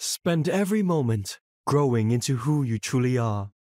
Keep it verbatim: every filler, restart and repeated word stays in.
Spend every moment growing into who you truly are.